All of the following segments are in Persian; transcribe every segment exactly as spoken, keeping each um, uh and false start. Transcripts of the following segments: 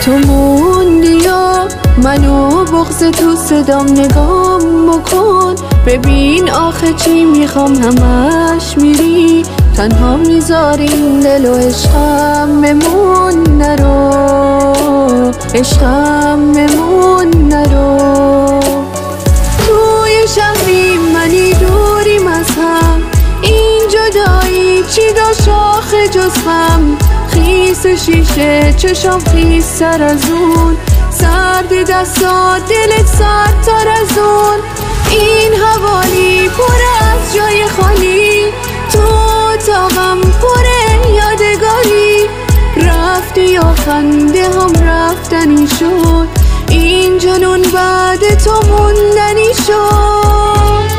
تو موندی یا منو بغض تو صدام نگام بکن، ببین آخه چی میخوام همش میری، تنها میذارین دل و عشقم بمون نرو، عشقم بمون نرو. توی شهری منی دوریم از هم، این جدایی چی داشت آخه جز غم، خیس شیشه چشام خیس تر از اون، سرد دستات دلت سردتر از اون، این حوالی پر از جای خالی، تو اتاقم پر یادگاری، رفتی یا خنده هم رفتنی شد، این جنون بعد تو موندنی شد.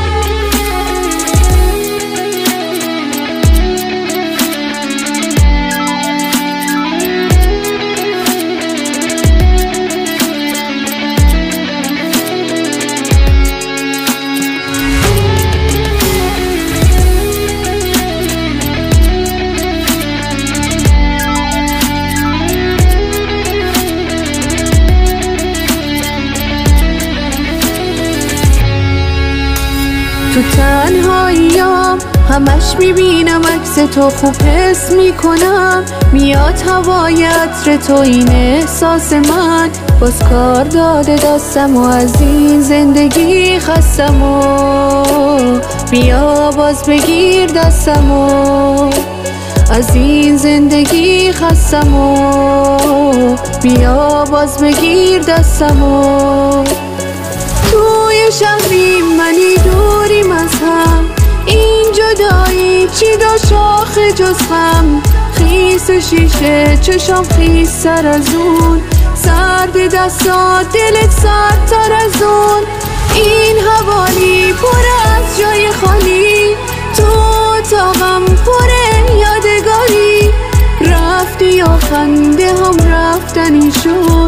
تو تنهاییام همش میبینم عکس تو، خوب حس میکنم میاد هوای عطر تو، این احساس من باز کار داده دستم و از این زندگی خستم و بیا باز بگیر دستم و از این زندگی خستم و بیا باز بگیر دستم و توی شهری منی دوریم از هم، این جدایی چی داشت آخه جز غم، خیس شیشه چشام خیس تر از اون، سرد دستات دلت سردتر از اون، این حوالی پر از جای خالی، تو اتاقم پر یادگاری، رفتی یا خنده هم رفتنی شد،